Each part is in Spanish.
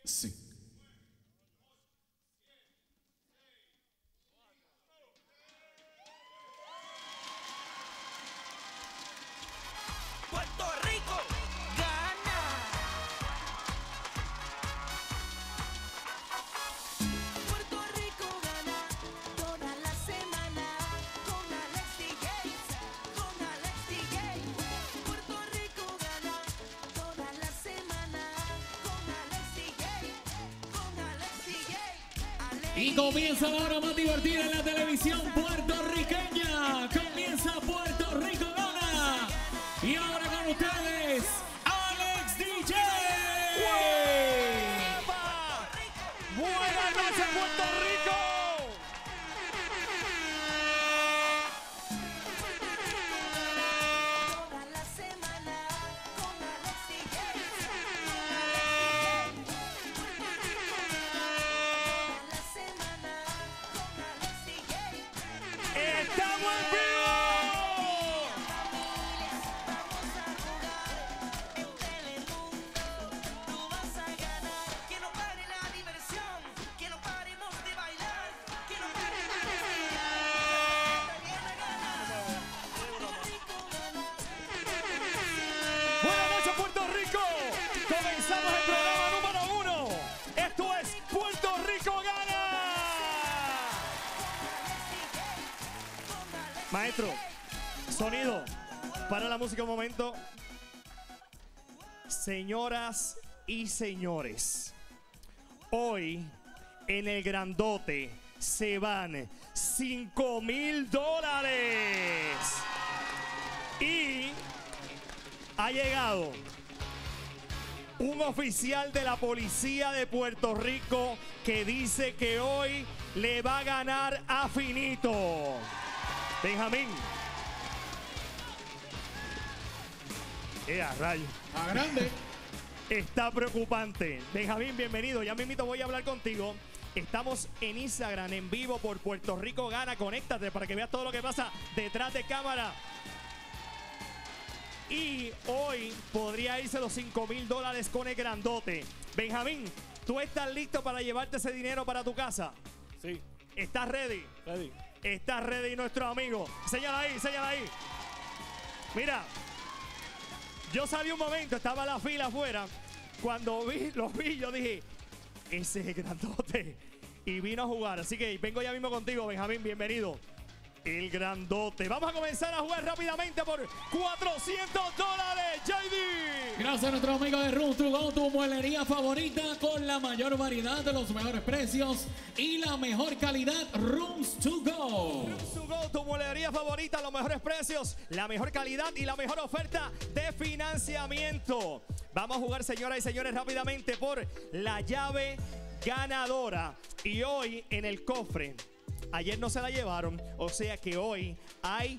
Sí. Puerto Rico gana. Puerto Rico gana toda la semana con Alex DJ, con Alex DJ. Puerto Rico gana toda la semana con Alex DJ, con Alex DJ. Y comienza la hora más divertida en la televisión puertorriqueña. Comienza Puerto Rico Gana. Y ahora con ustedes, Alex DJ. ¡Uepa! ¡Buenas noches, Puerto Rico! Toda la semana con Alex DJ. Toda la semana con Alex DJ. ¡Estamos en vivo! Vamos a jugar en Telemundo. Tú vas a ganar. Que no pare la diversión. Que no paremos de bailar. Que no pare la diversión. Viene a ganar. Puerto Rico gana. ¡Buenas noches, Puerto Rico! Comenzamos el programa número 1. Esto es Puerto Rico Gana. Maestro, sonido. Para la música un momento. Señoras y señores, hoy en el grandote se van $5,000. Y ha llegado un oficial de la policía de Puerto Rico que dice que hoy le va a ganar a finito. Benjamín. Rayo. A grande. Está preocupante. Benjamín, bienvenido. Ya mismito voy a hablar contigo. Estamos en Instagram en vivo por Puerto Rico Gana. Conéctate para que veas todo lo que pasa detrás de cámara. Y hoy podría irse los $5,000 con el grandote. Benjamín, ¿tú estás listo para llevarte ese dinero para tu casa? Sí, ¿Estás ready? ready. Está ready nuestro amigo. Señala ahí, señala ahí. Mira, yo salí un momento, estaba la fila afuera. Cuando los vi, yo dije, ese es el grandote. Y vino a jugar. Así que vengo ya mismo contigo, Benjamín. Bienvenido. El grandote. Vamos a comenzar a jugar rápidamente por $400, JD. Gracias a nuestros amigos de Rooms to Go, tu mueblería favorita con la mayor variedad de los mejores precios y la mejor calidad. Rooms to Go. Rooms to Go, tu mueblería favorita, los mejores precios, la mejor calidad y la mejor oferta de financiamiento. Vamos a jugar, señoras y señores, rápidamente por la llave ganadora. Y hoy en el cofre, ayer no se la llevaron, o sea que hoy hay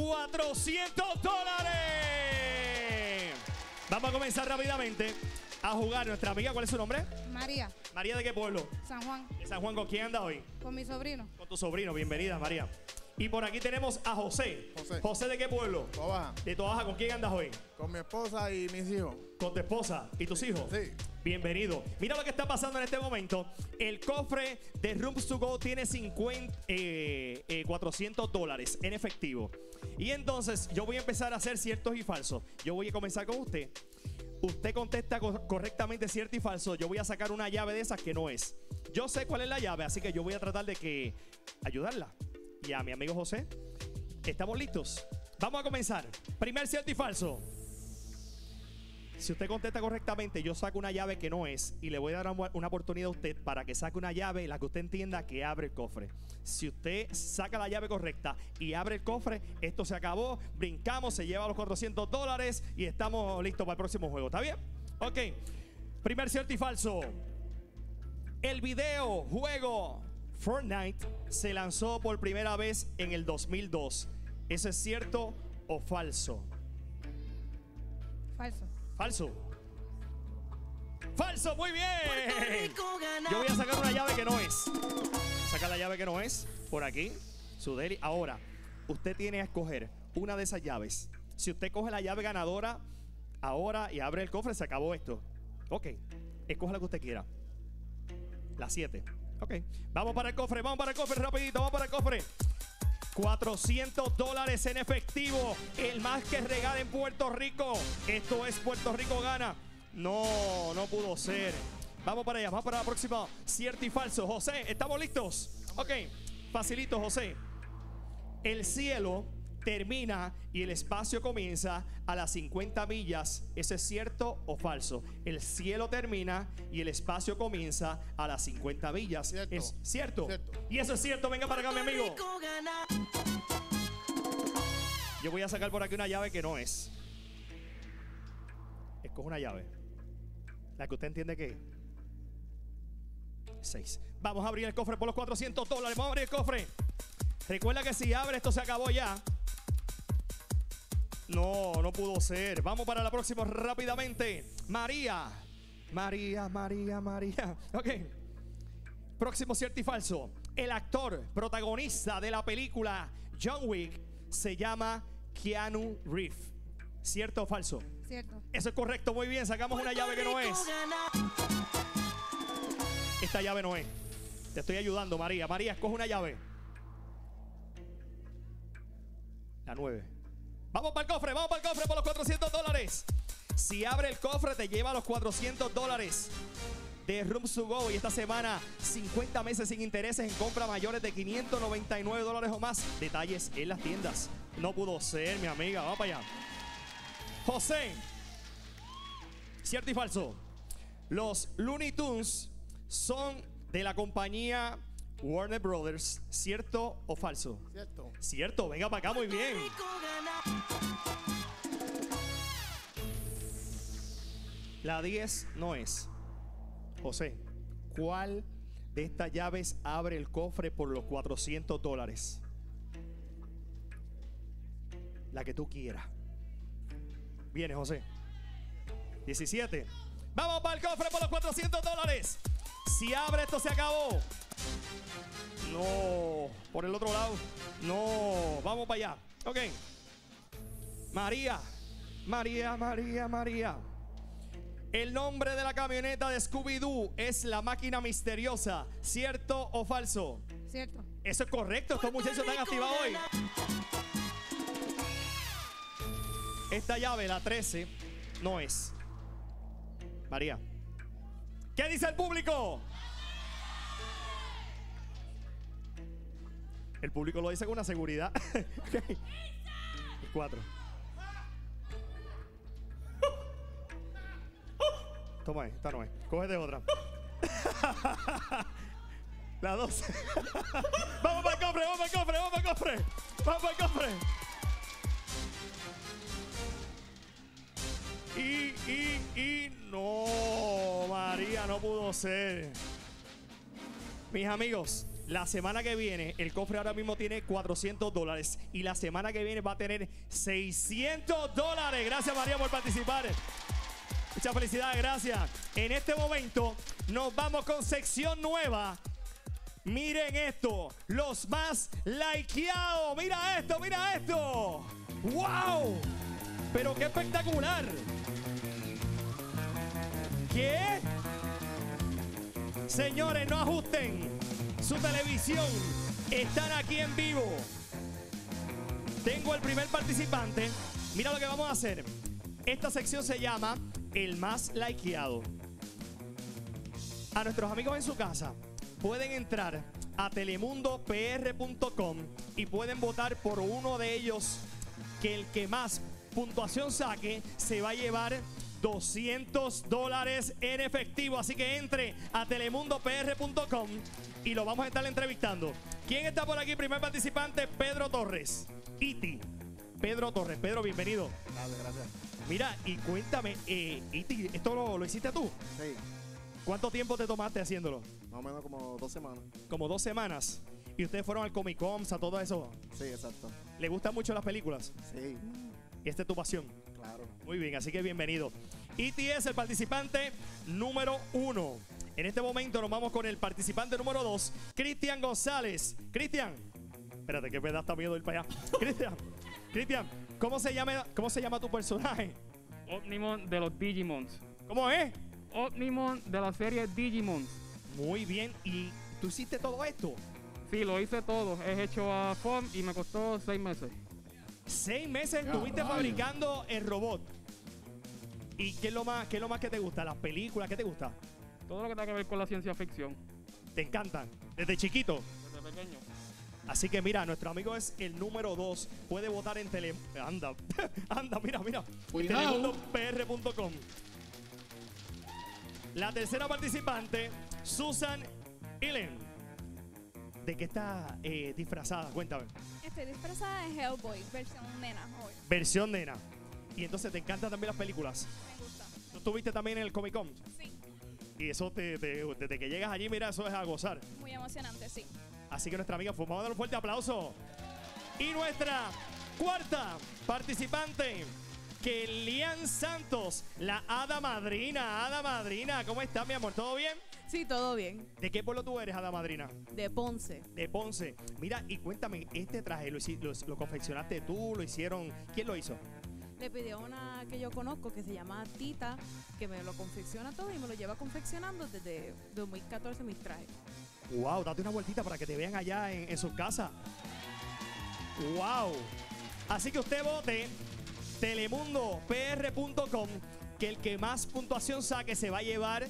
$400. Vamos a comenzar rápidamente a jugar. Nuestra amiga, ¿cuál es su nombre? María, María, ¿de qué pueblo? San Juan, De San Juan. ¿Con quién anda hoy? con mi sobrino, Con tu sobrino. Bienvenida, María. Y por aquí tenemos a José. José. ¿de qué pueblo? Toa Baja, De Toa Baja. ¿Con quién andas hoy? con mi esposa y mis hijos. Con tu esposa y tus hijos. Sí. Bienvenido. Mira lo que está pasando en este momento. El cofre de Rooms to Go tiene $400 en efectivo. Y entonces yo voy a empezar a hacer ciertos y falsos. Yo voy a comenzar con usted. Usted contesta correctamente cierto y falso. Yo voy a sacar una llave de esas que no es. Yo sé cuál es la llave, así que yo voy a tratar de ayudarla. Y a mi amigo José, ¿estamos listos? Vamos a comenzar. Primer cierto y falso. Si usted contesta correctamente, yo saco una llave que no es y le voy a dar una oportunidad a usted para que saque una llave, la que usted entienda que abre el cofre. Si usted saca la llave correcta y abre el cofre, esto se acabó, brincamos, se lleva los $400 y estamos listos para el próximo juego. ¿Está bien? Ok. Primer cierto y falso. El juego Fortnite se lanzó por primera vez en el 2002. ¿Eso es cierto o falso? falso. Falso. Falso, muy bien. Puerto Rico gana. Yo voy a sacar una llave que no es. Saca la llave que no es. Por aquí. Su deli. Ahora, usted tiene que escoger una de esas llaves. Si usted coge la llave ganadora ahora y abre el cofre, se acabó esto. Ok. Escoja la que usted quiera. La 7. Ok. Vamos para el cofre rapidito, vamos para el cofre. $400 en efectivo. El más que regala en Puerto Rico. Esto es Puerto Rico Gana. No, no pudo ser. Vamos para allá, vamos para la próxima. Cierto y falso. José, ¿estamos listos? Ok, facilito, José. El cielo termina y el espacio comienza a las 50 millas. ¿Eso es cierto o falso? El cielo termina y el espacio comienza a las 50 millas. Cierto. ¿Es cierto? Cierto. Y eso es cierto. Venga para acá, mi amigo. Rico gana. Yo voy a sacar por aquí una llave que no es. Escoge una llave. La que usted entiende que es. 6. Vamos a abrir el cofre por los $400. Vamos a abrir el cofre. Recuerda que si abre esto se acabó ya. No, no pudo ser. Vamos para la próxima rápidamente. María. Ok. Próximo cierto y falso. El actor protagonista de la película John Wick se llama Keanu Reeves. ¿Cierto o falso? Cierto. Eso es correcto. Muy bien. Sacamos una llave que no es. Esta llave no es. Te estoy ayudando, María. María, escoge una llave. La 9. Vamos para el cofre por los $400. Si abre el cofre, te lleva los $400 de Rooms to Go. Y esta semana, 50 meses sin intereses en compra mayores de $599 o más. Detalles en las tiendas. No pudo ser, mi amiga. Vamos para allá. José. ¿Cierto y falso? Los Looney Tunes son de la compañía Warner Brothers. ¿Cierto o falso? Cierto. Cierto, venga para acá, muy bien. La 10 no es. José, ¿cuál de estas llaves abre el cofre por los $400? La que tú quieras. Viene, José. 17. Vamos para el cofre por los $400. Si abre esto se acabó. No, por el otro lado. No, vamos para allá. Ok. María. El nombre de la camioneta de Scooby-Doo es la máquina misteriosa. ¿Cierto o falso? Cierto. Eso es correcto. Estos muchachos están activados hoy. Esta llave, la 13, no es. María. ¿Qué dice el público? El público lo dice con una seguridad. Okay. 4. Toma ahí, esta no es. Cógete otra. La 12. Vamos para el cofre. Vamos para el cofre. Y no, María, no pudo ser. Mis amigos, la semana que viene, el cofre ahora mismo tiene $400 y la semana que viene va a tener $600. Gracias, María, por participar. Muchas felicidades, gracias. En este momento nos vamos con sección nueva. Miren esto, los más likeados. Mira esto. ¡Wow! Pero qué espectacular. ¿Qué? Señores, no ajusten su televisión. Están aquí en vivo. Tengo el primer participante. Mira lo que vamos a hacer. Esta sección se llama El Más Likeado. A nuestros amigos en su casa pueden entrar a telemundopr.com y pueden votar por uno de ellos, que el que más puntuación saque se va a llevar $200 en efectivo. Así que entre a telemundopr.com y lo vamos a estar entrevistando. ¿Quién está por aquí? Primer participante, Pedro Torres. Iti. Pedro Torres. Pedro, bienvenido. Gracias. Mira, y cuéntame, Iti, ¿esto lo hiciste tú? Sí, ¿Cuánto tiempo te tomaste haciendo más o menos como 2 semanas. Como 2 semanas. ¿Y ustedes fueron al Comic Con, a todo eso? Sí, exacto. ¿Le gustan mucho las películas? Sí, ¿Y esta es tu pasión? claro. Muy bien, así que bienvenido. Iti es el participante número 1. En este momento nos vamos con el participante número 2, Cristian González. Cristian, espérate que me da hasta miedo ir para allá. Cristian, ¿cómo se llama tu personaje? Omnimon de los Digimons. ¿Cómo es? Omnimon de la serie Digimons. Muy bien. ¿Y tú hiciste todo esto? Sí, lo hice todo. He hecho a foam y me costó 6 meses. 6 meses Ya, estuviste rayos. fabricando el robot. ¿Y qué es lo más que te gusta? ¿Las películas? ¿Qué te gusta? Todo lo que tenga que ver con la ciencia ficción. ¿Te encantan? Desde chiquito. Desde pequeño. Así que mira, nuestro amigo es el número 2. Puede votar en tele... Anda, anda, mira. Cuidado. telemundopr.com. La tercera participante, Susan Illen. ¿De qué está disfrazada? Cuéntame. Estoy disfrazada de Hellboy, versión nena, hoy. Versión nena. Y entonces te encantan también las películas. Me gusta. ¿Tú estuviste también en el Comic Con? Sí, Y eso desde que llegas allí, mira, eso es a gozar. muy emocionante, sí. Así que nuestra amiga, vamos a dar un fuerte aplauso. Y nuestra cuarta participante, Kellyanne Santos, la hada madrina. Hada madrina, ¿cómo estás, mi amor? ¿Todo bien? Sí, todo bien. ¿De qué pueblo tú eres, hada madrina? De Ponce. De Ponce. Mira, y cuéntame, este traje, ¿lo confeccionaste tú? ¿Lo hicieron? ¿Quién lo hizo? Le pedí a una que yo conozco que se llama Tita, que me lo confecciona todo y me lo lleva confeccionando desde 2014 mis trajes. Wow, date una vueltita para que te vean allá en su casa. Wow. Así que usted vote telemundopr.com, que el que más puntuación saque se va a llevar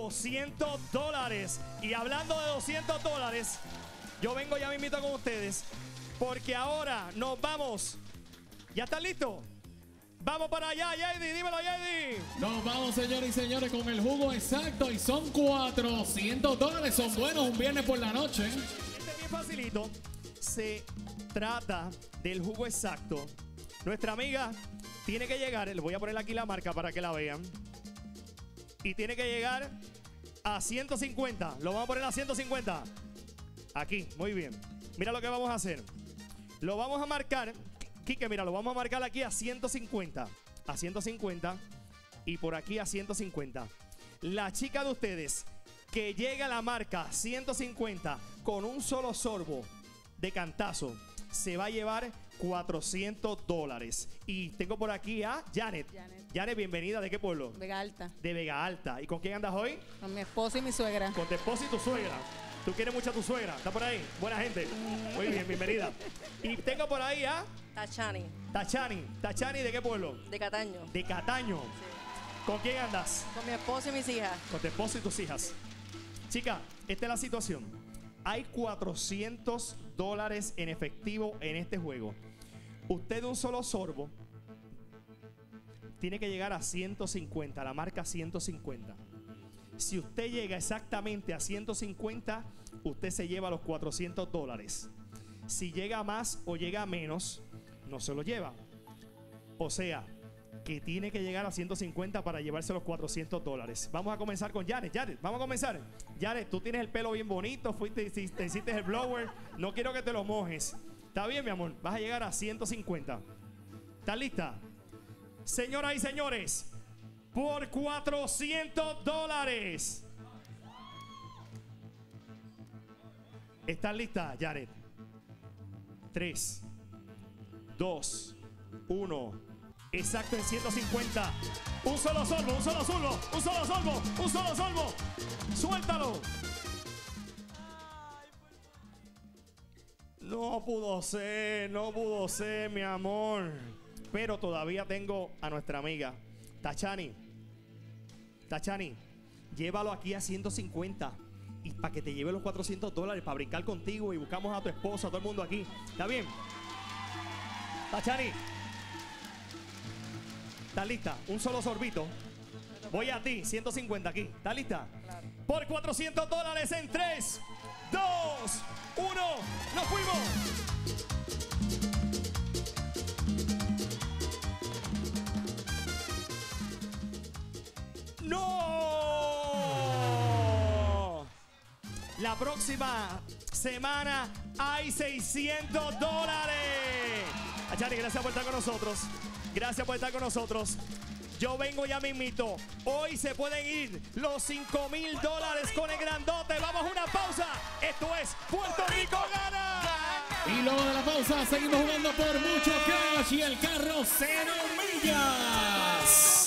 $200. Y hablando de $200, yo vengo ya mismito con ustedes, porque ahora nos vamos. ¿Ya están listos? Vamos para allá, Yady, dímelo, Yady. Nos vamos, señores y señores, con el jugo exacto y son $400. Son buenos un viernes por la noche. Este es bien facilito. Se trata del jugo exacto. Nuestra amiga tiene que llegar, le voy a poner aquí la marca para que la vean. Y tiene que llegar a 150. Lo vamos a poner a 150. Aquí, muy bien. Mira lo que vamos a hacer. Lo vamos a marcar, Quique, mira, lo vamos a marcar aquí a 150. A 150. Y por aquí a 150. La chica de ustedes que llega a la marca 150 con un solo sorbo de cantazo se va a llevar $400. Y tengo por aquí a Janet. Janet, bienvenida. ¿De qué pueblo? Vega Alta. De Vega Alta. ¿Y con quién andas hoy? Con mi esposo y mi suegra. Con tu esposa y tu suegra. ¿Tú quieres mucho a tu suegra? ¿Está por ahí? Buena gente. Muy bien, bienvenida. Y tengo por ahí a Tachani, Tachani. Tachani, ¿de qué pueblo? de Cataño. De Cataño. Sí. ¿Con quién andas? Con mi esposo y mis hijas. Con tu esposo y tus hijas. Chica, esta es la situación. Hay $400 en efectivo en este juego. Usted de un solo sorbo tiene que llegar a 150, la marca 150. Si usted llega exactamente a 150, usted se lleva los $400. Si llega más o llega menos, no se lo lleva. O sea, que tiene que llegar a 150 para llevarse los $400. Vamos a comenzar con Janet. Janet, vamos a comenzar. Janet, tú tienes el pelo bien bonito, te hiciste el blower. No quiero que te lo mojes. ¿Está bien, mi amor? Vas a llegar a 150. ¿Estás lista? Señoras y señores, por $400. ¿Estás lista, Janet? 3, 2, 1. Exacto, en 150. Un solo sorbo, un solo sorbo, un solo sorbo, un solo sorbo. Suéltalo. No pudo ser, mi amor. Pero todavía tengo a nuestra amiga Tachani. Tachani, llévalo aquí a 150. Y para que te lleve los $400 para brincar contigo y buscamos a tu esposo, a todo el mundo aquí. ¿Está bien? Tachani, ¿estás lista? Un solo sorbito. Voy a ti, 150 aquí. ¿Estás lista? Claro. Por $400 en 3, 2, 1. ¡Nos fuimos! ¡No! La próxima semana hay $600. Achani, gracias por estar con nosotros. Gracias por estar con nosotros. Yo vengo ya mismito. Hoy se pueden ir los $5,000 con el grandote. Vamos a una pausa. Esto es Puerto Rico Gana. Y luego de la pausa seguimos jugando por mucho cash y el carro 0 millas.